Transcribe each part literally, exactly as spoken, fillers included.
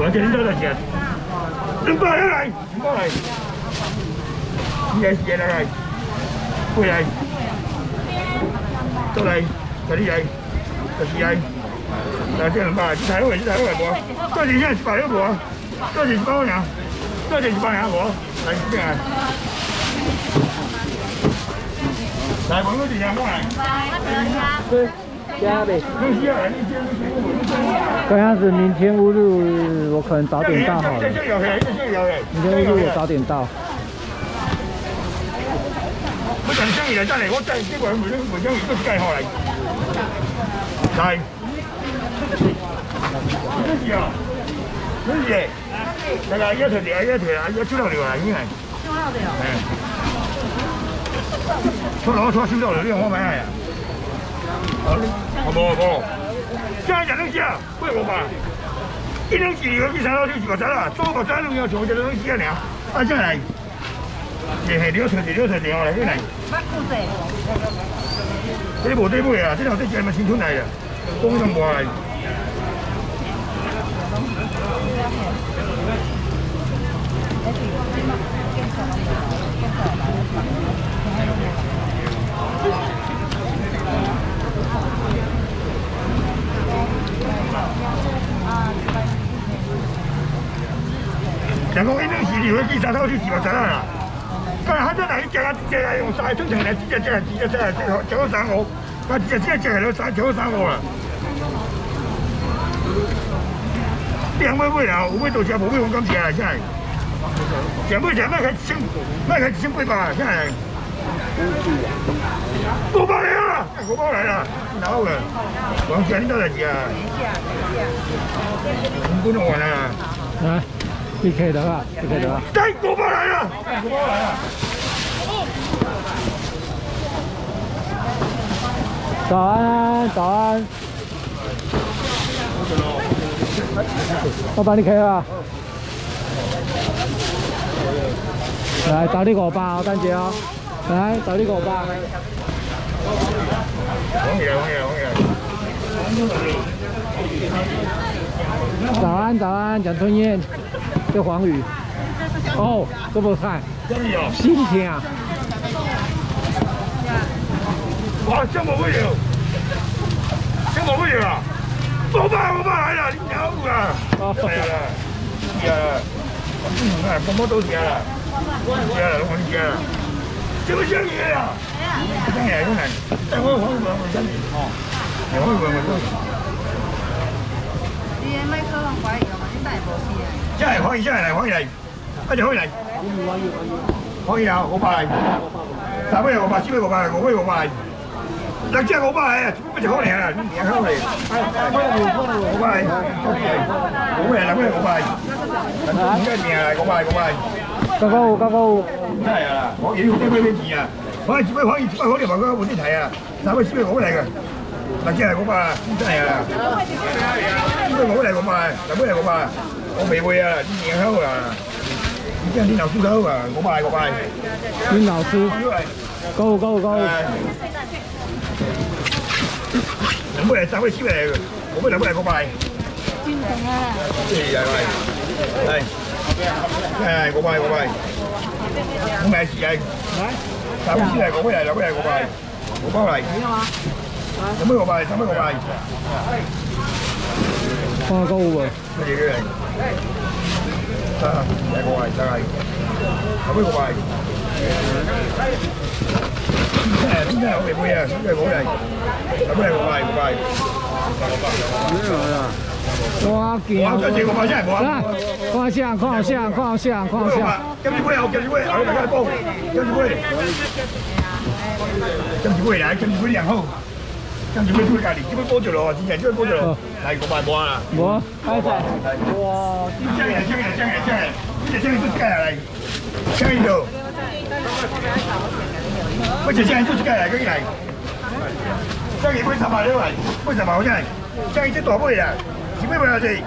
我叫你多少钱？两百来，两百来。是来是来来，过来，过来，这里来，就是来。来这两百，这台位，这台位无？这是现一百了无？这是一百两，这是一百两无？来这边来。来，问我几两过来？ 对，加呗。这样子，明天乌日我可能早点到好了。明天乌日我早点到。 我等生意来，真係我真係呢個梅梅生意都計下嚟。係。咩事啊？咩事？大家一條條一條啊，一出到嚟啊，已經係。出到嚟啊？係。出到出出到嚟呢個我咪係啊。好冇冇。現在講東西啊，貴我吧。一兩幾個幾三到就幾個仔啦，做個仔都要做這東西啊你啊，啊真係。也係了出就了出電話嚟，呢嚟。乜故事？呢部對背啊，呢頭啲嘢咪先出嚟啊，公都冇嚟。人講呢啲事料，幾十套就幾百隻啦。但係佢真係一隻啊，隻係用晒，通常係隻隻隻係隻隻係隻九三五，但係隻隻隻係攞晒九三五啦。兩杯杯啊，有杯到時冇杯我咁食啊，真係。成杯成咩佢千咩佢千杯吧，真係。五百嚟啦，五百嚟啦，好嘅。往前多少錢啊？五百多萬啊！ 來。P K 的吧 ，P K 的吧。 对，五百来了，五百来了。 早安，早安。我帮你 K 啊。来，找你五百哦，等姐哦。来，找你五百。 往起来，往起来，往起来。早安，早安，蒋春燕。这黄鱼，哦，这么看，新鲜啊！ 哇，这么贵哦，这么贵啊！五百五百来了，你好啊！来了，来了，嗯，哎，什么都来了，来了，我来了，这么香鱼啊！香鱼，香鱼，哎，我黄鱼，我香鱼，哦，黄鱼，我香鱼。你的麦克风坏了嘛？你带无去啊？真係可以，真係嚟，可以嚟，一隻可以嚟，可以啊，五百嚟，三杯五百，四杯五百，五杯五百，兩隻五百嚟，乜隻可嚟啊？你兩口嚟，五百嚟，五杯兩杯五百，而家變係五百五百， 九九五九九五， 真係啊！我要幾杯幾錢啊？可以幾杯可以幾杯可以話佢冇啲題啊，三杯四杯五杯嚟嘅。兩隻係五百，真係啊！呢杯五杯嚟五百，兩杯嚟五百。我未會啊，啲嘢香啊，啲人啲牛豬口啊，我賣我賣。 啲牛豬，高高高。 兩杯係三杯燒嚟嘅，我杯兩杯係我賣。轉動啊！係係係，係我賣我賣，我賣時係。三杯燒嚟，我杯係兩杯係我賣，我包嚟。兩杯我賣，三杯我賣。 花糕喎， 乜嘢嘅？得，係我係，真係。後尾我係。誒，點解我未背啊？點解我係？後尾我係，我係。咩嚟啊？ 哇！見啊！ 我真係我真係冇啊！ 看相，看相，看相，看相。 跟住杯有，跟住杯，我大家煲，跟住杯。跟住杯嚟，跟住杯兩號。跟住杯杯隔離，只杯煲住咯，之前只杯煲住咯，係個賣冇啊！ 冇，開曬。哇！ 香嘅，香嘅，香嘅，香嘅，呢隻香都雞嚟，香喺度。嗰隻香都雞嚟，嗰啲嚟。香幾杯十萬呢位，杯十萬好真係，香幾隻大杯啊，幾杯杯啊先。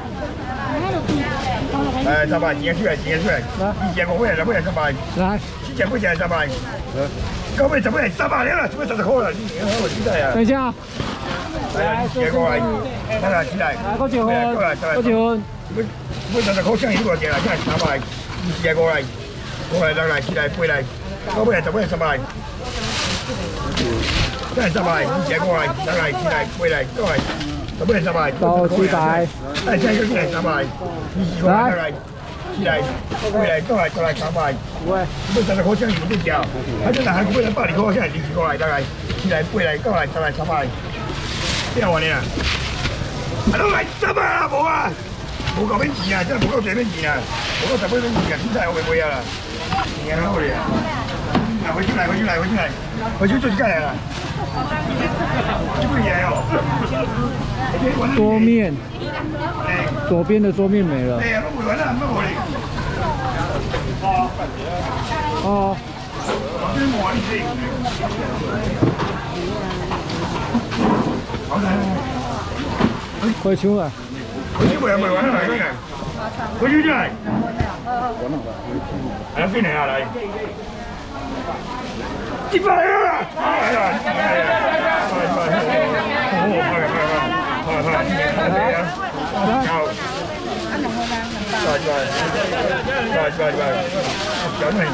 誒，十萬，錢出嚟，錢出嚟，以前我杯係兩杯係十萬， 來， 之前杯就係十萬。高杯十杯係十萬了，做咩十隻塊啦？我知道呀。 等一下。 嚟，結過嚟，睇下錢嚟。 來，過幾分？過幾分？ 要要三十块剩伊偌济啦，现在三百，二十个五来，五来六来七来八来，到尾十尾三百。现在三百，二十个五来，六来七来八来，到来，十尾三百。 到七百。 哎，现在又进来三百，二十个六来。 起来，回来，过来，过来，三百。喂，要三十块钱有得交，还是还过来百二块钱，二十过来，大概起来，过来，过来，再来三百。变完了啦，啊，都来三百啦，无啊，无够免钱啊，真无够侪免钱啊，无够十八免钱啊，现在我袂买啊啦，钱好咧。来，回去来，回去来，回去来，回去做一盖来啦。这不严哦。 桌面。 左边的桌面没了。 对呀，不完了，不完了。 哦。回去啊！ 回去不要不完了，来来来，回去来。来，进来啊来。一百来了，来了，来了，来来来，哦，快快快，快快，来呀！ 好，来来来来来，小妹，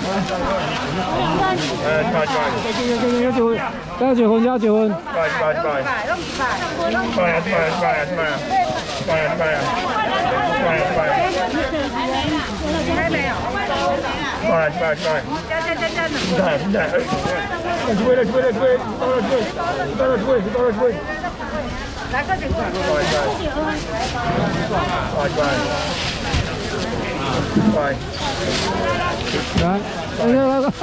呃，来来， 要结婚，要结婚，要结婚。 来来来，来啊来啊来啊来啊来啊来啊来啊，来来，还没有，来来来，现在现在，哎，出来出来出来，到了出来，到了出来，到了出来。 来个几个，来来来，来， 来来来，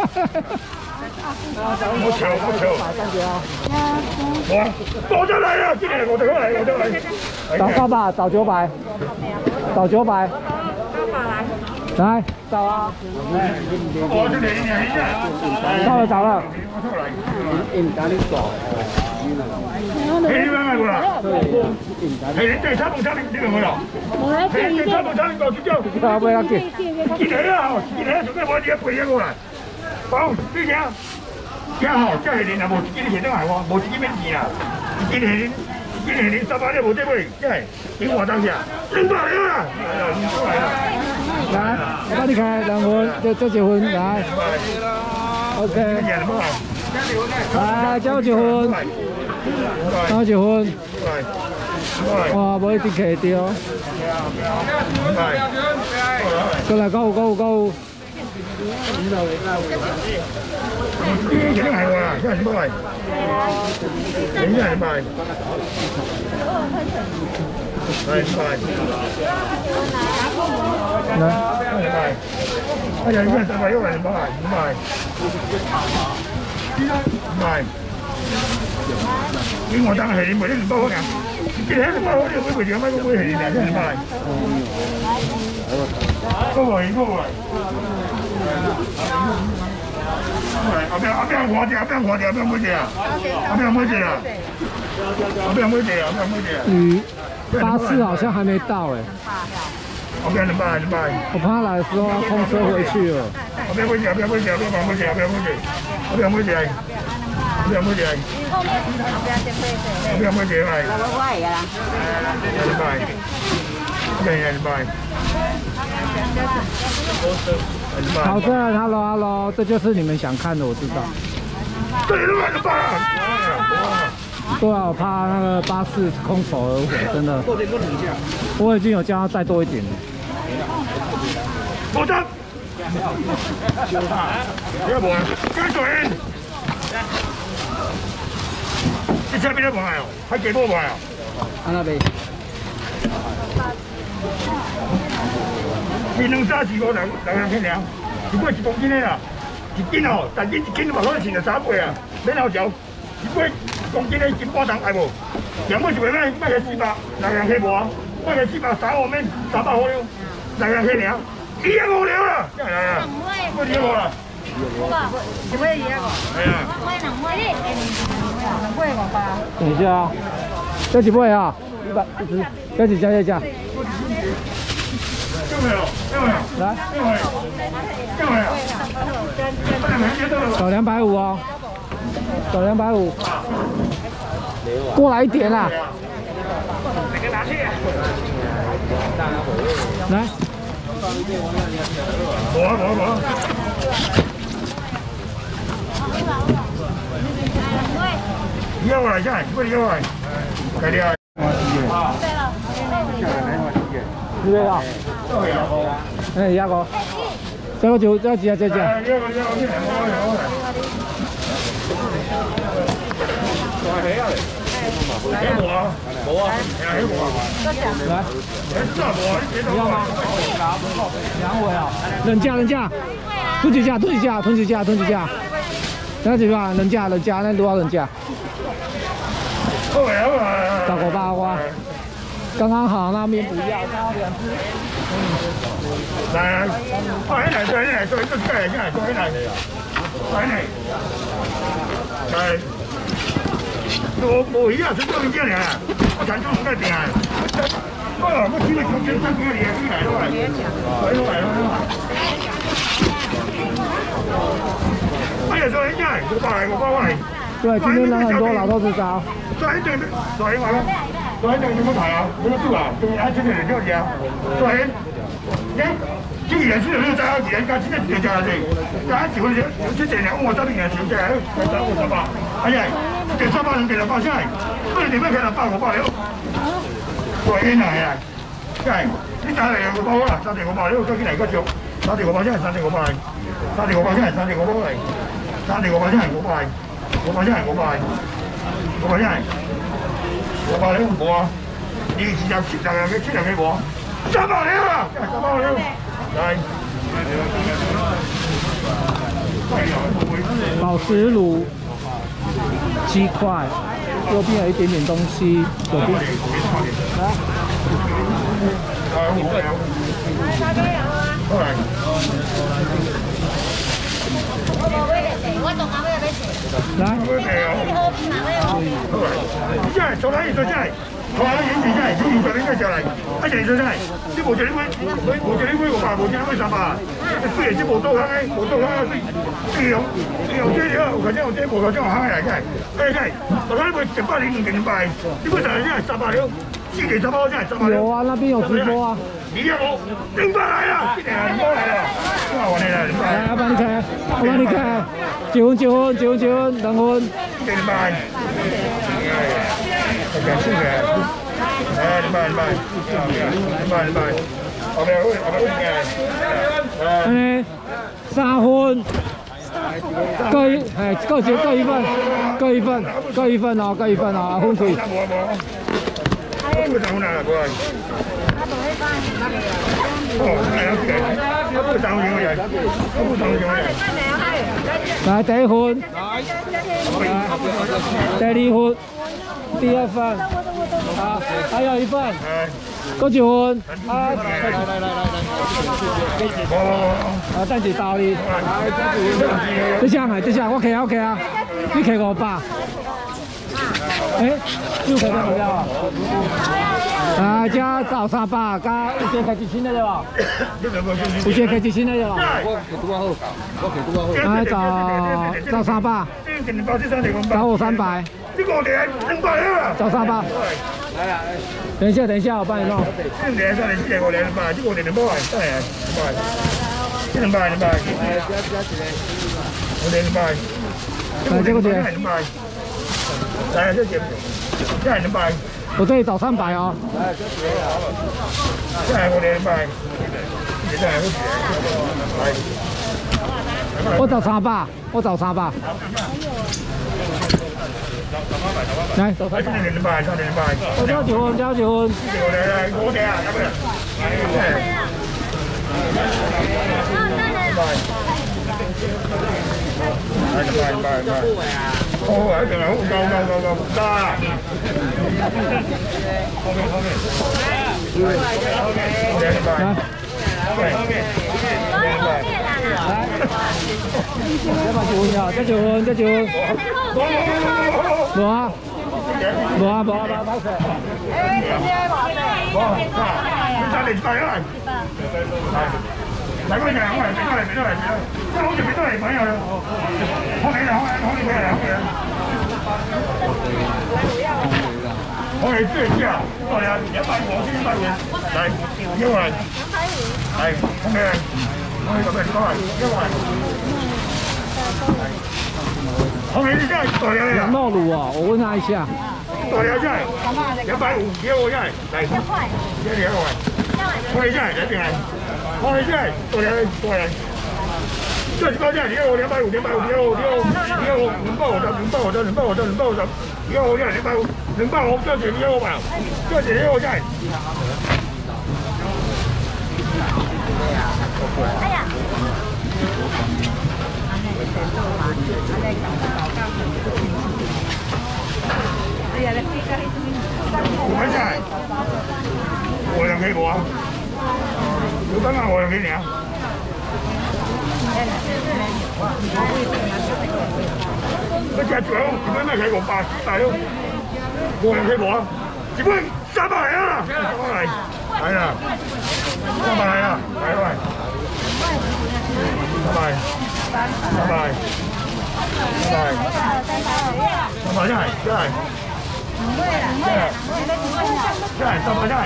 不巧不巧，我我就来了，今年我就来，我就来。 找高吧，找九百，找九百，来找啊！ 我这里一年一年， 找了找了。 黑你买过啦？黑你对差不差你你有没有？黑你差不差你搞去叫？ 差不要紧。 今年啊，今年准备我这赔过来。好，你听，听好，这是人啊，无一斤你现在还我，无一斤免钱啦。一斤是一斤是零三百你无得买，这是你话当下两百了啦。来了，你出来了。 来，我帮你开，两婚，这这结婚来。OK。来，叫我结婚。 刚结婚，哇，无一定客掉。过来，购物购物购物。 你肯定系我啦，现在什么来？现在什么来？来什么来？来，什么来？哎呀，你看什么又来什么来？什么来？什么来？ 你我当係你每一年包嗰樣，你睇你包嗰啲每條乜都每條年真係買。嗰個嗰個。阿邊阿邊我哋阿邊我哋阿邊妹姐啊，阿邊妹姐啊，阿邊妹姐啊，阿邊妹姐啊。 嗯，巴士好像还没到哎。 阿邊你買你買。 我怕來的時候要空車回去了。 阿邊妹姐阿邊妹姐阿邊妹姐阿邊妹姐阿邊妹姐。 不要买这个，不要买这个，我我系噶啦，你买，你买，你买。 好的 ，Hello Hello， 这就是你们想看的，我知道。 对了，你买。 对啊，我怕那个巴士空手而回，真的。我已经有叫他再多一点了。 不得。不要买，跟准。 你车边都买哦，还几多买哦？ 安那边。 你两三四五六六两斤两，一杯一公斤的啦，一斤哦，但斤一斤嘛，可能剩了三杯啊，免好嚼。一杯一公斤的斤半重，爱无？两杯就卖卖卖个四百，六两起无啊？卖个四百三五免三百块了，六两起两，一样无聊啦，来来来，不聊无啦。 几杯嘢個？ 係啊。 兩杯五百。 等一下啊，这几杯啊？一百一十，加几加加加。 有没有？有没有？ 来。 有没有？有没有？ 找两百五哦，找两百五。过来一点啦。 哪个拿去？ 来， 无啊无啊无啊。要来看，不要来，快点。 你这个？哎，鸭哥，这个就这几啊这几啊。 没无啊，无啊，没无啊。 来，你要吗？两尾啊，冷价冷价，吞几价吞几价吞几价吞几价，那几吧，冷价冷价，那多少冷价？大狗八花，刚刚好，那边不要，刚好两只。 来，快来，快来，快来，快来，快来，快来，快来，来。我无鱼啊，出做物件尔，我全做唔得定啊！哦，我只係從緊三幾個嘢嚟嚟咯，嚟咯嚟咯！哎呀，再一真，我爸嚟，我爸嚟。 对，今天人很多，老头子少。 再一對，再一話咯，再一對有冇睇啊？有冇做啊？仲有一隻嚟做嘢啊？再一，你既然先有呢個揸，而家先一條揸嚟，第一條嗰隻，即係成日我周邊嘅小隻，係三個十八，哎呀！第三百兩其實爆出嚟，不如點解佢就爆我爆料？我冤係啊！真係呢打嚟個包啦，三條我爆料，究竟嚟嗰隻？三條我爆真係三條我爆嚟，三條我爆真係三條我爆嚟，三條我爆真係我爆嚟，我爆真係我爆嚟，我爆真係我爆料冇啊！你試下切就係切就幾個？三百料啊！三百料，嚟。 宝石卤。鸡块，右边有一点点东西，左边。来。来。真係做緊嘢做真係，做緊嘢真係，做完就應該上嚟，一定做真係。啲無隻呢杯，無隻呢杯我話無隻呢杯十八，雖然啲無刀坑咧，無刀坑咧，啲用用啲料，我真我真無頭真我坑嚟真係，誒真係，我睇呢杯成八年唔勁敗，呢杯就係真係十八料，千幾十包真係十八料。有啊，那邊有直播啊。你有冇？拎翻嚟啦！啲人唔多嚟啦，都係我哋啦，拎翻嚟。來，我幫你開，我幫你開，結婚結婚結婚結婚，等婚。拎翻。係嘅，先嘅。誒，拎翻拎翻，拎翻拎翻。我哋好，我哋好嘅。誒，三婚。各一，誒，各一各一份，各一份，各一份哦，各一份哦，婚期。冇冇冇。啦，過嚟。哦，係啊，係。冇走遠嘅人，冇走遠嘅人。來第一份，第二份，第二份，啊，還有一份，過一份，啊，來來來來來，啊，等住到你，對象係對象，我企啊我企啊，你企五百。誒，要企得唔要啊？啊，加找三百，加有些開幾千的對吧？有些開幾千的對吧？我企多好，我企多好。啊，找找三百，找我三百。呢個我哋係兩百啊！找三百。等一下，等一下，我幫你弄。呢兩三零四我兩百，呢個我哋兩百，真係兩百。呢兩百兩百。我哋兩百。來，這個點？來，這點？真係兩百。我這裡找三百哦。真係我哋兩百。真係好貴。我找三百，我找三百。來，走開。三零八，三零八。我交結婚，交結婚。我哋我哋啊，咁樣。係。拜拜拜。好啊，一定係好夠夠夠夠得。後面後面。後面拜。來。來。結婚呀！再結婚，再結婚。無啊，無啊，無啊，冇冇事。誒，姐姐話咩？冇，你揸嚟快啦！嚟嗰啲人，我嚟俾多嚟，俾多嚟，俾多，即係好似俾多嚟揾又，好你啦，好你，好你俾嚟，好你啦。 红梅最价，过来两百五，两百五，来，给我来，来，红梅，红梅这边过来，给我来。红梅是这样，多少呀？ 羊肉卤哦，我问他一下。 多少钱？两百五，给我来，来，给两百。红梅菜这边来，红梅菜多少？多少？这是高价，你给我两百五，两百五，给我，给我，给我，两百五的，两百五的，两百五的，两百五的，给我两百五，两百五，这钱你给我吧，这钱给我来。哎呀！五块钱，我两给我，有干嘛我两给你啊？我只做，一本咩给我八大佬，我两给我，一本三百啊，三百嚟，係啦，三百嚟啊，嚟喂，三百，三百，三百，三百真係真係。真係，真係，三百真係。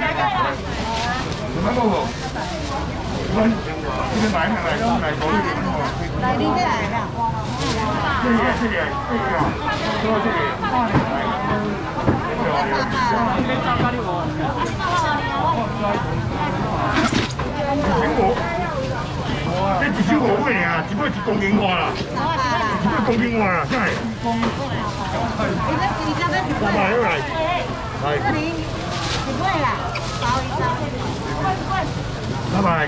做乜冇喎？蚊，呢邊買係咪？嚟講呢邊喎。嚟呢啲嚟㗎。這裡這裡這裡啊，說這裡。蘋果，這一小個咩啊？只不過一公斤花啦，只不過公斤花啦，真係。三百嚟，係。這裡幾貴啦？包一包。三百。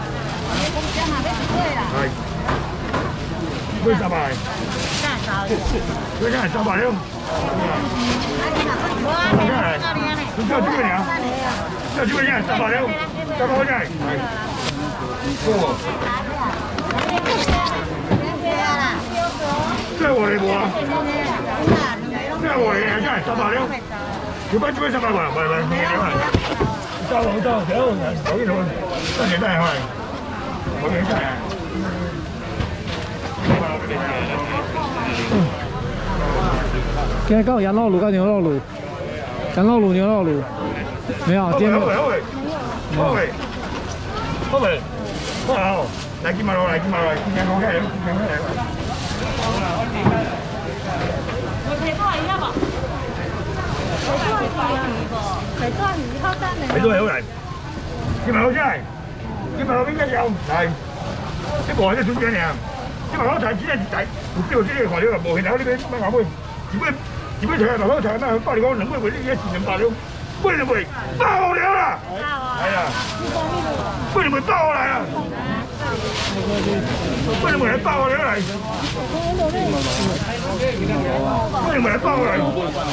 係。幾三百？幾真係三百了。真係。你叫幾個人？叫幾個人？三百了，三百真係。係。哦。這我嚟冇啊？這我嚟真係三百了。要不要三百個？唔係唔係，唔係唔係。收好多，幾好人，好嘢好，真係真係開，好嘢真係。 今天搞羊肉卤跟牛肉卤，羊肉卤牛肉卤，没有，今天没有。 好味好味，好味，好味，好好，嚟見埋我，嚟見埋我，見見我嘅，見見我嘅。我睇多一下吧。睇都係好嚟，見埋我真係，見埋我邊一樣嚟，一個係一種樣，見埋我睇只係仔，唔知道呢個材料無限口呢邊乜牙杯，只杯只杯睇埋我睇咩？包你講兩杯會呢一錢兩百了，杯兩杯爆了啦！係啊，杯兩杯爆嚟啊！杯兩杯係爆了嚟，杯兩杯係爆嚟。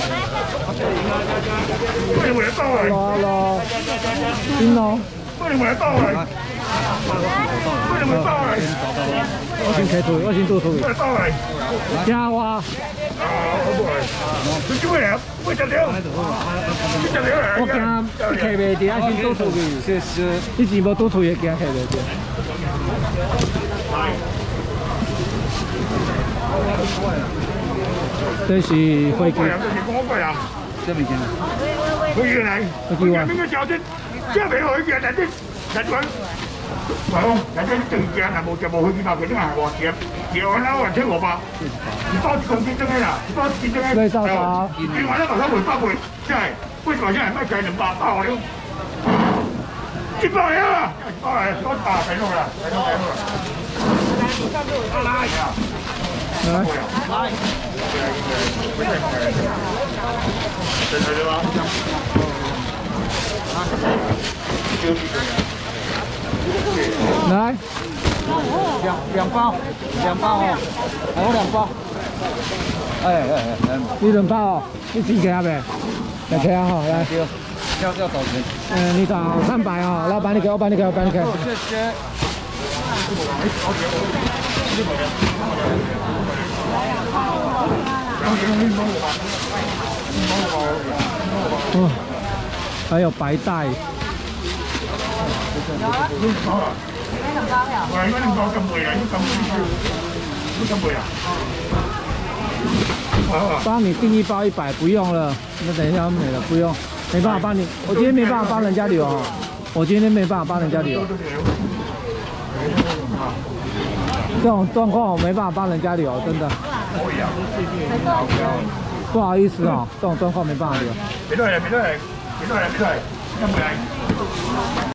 喂，你冇嚟包嚟？ 攞攞，邊攞？ 喂，你冇嚟包嚟？喂，你冇嚟包嚟？ 我先開圖，我先做圖。 冇嚟包嚟？ 加話。 啊，好過嚟。佢做咩啊？喂，就了。就了嚟。 我驚你開袂掉，我先做圖嘅。是是。你全部做圖嘢，驚開袂掉。這是飛機。 這邊見啊！飛機嚟，飛機邊個小姐？即係未去嘅，人哋人講，係咯，人哋正正係冇就冇去幾百，佢都係話夾夾完啦，或者我吧，一包一公斤真嘅啦，一包一斤真嘅。 對，收包。 另外咧，頭先回包回，真係，為什麼真係乜計兩百包了？一包嚟啊！一包嚟，多大睇到啦，睇到睇到啦。拉呀！來。 來， 兩兩包，兩包哦，我兩包。哎哎哎， 你兩包哦，你自己給唄，來給啊哈，來。 要要多少錢？ 嗯，你找三百哦，老闆你給我，幫你給我，幫你給。 謝謝。 哦，還有白帶。 有啊。咩同包呀？喂，嗰啲包咁貴啊？咁貴，都咁貴啊？ 帮你订一包一百，不用了，那等一下要没了，不用，没办法帮你，我今天没办法帮人家留哦，我今天没办法帮人家留，这种状况我没办法帮人家留，真的，不好意思哦，这种状况没办法留。 别来了，别来了，别来了，别来，看不来。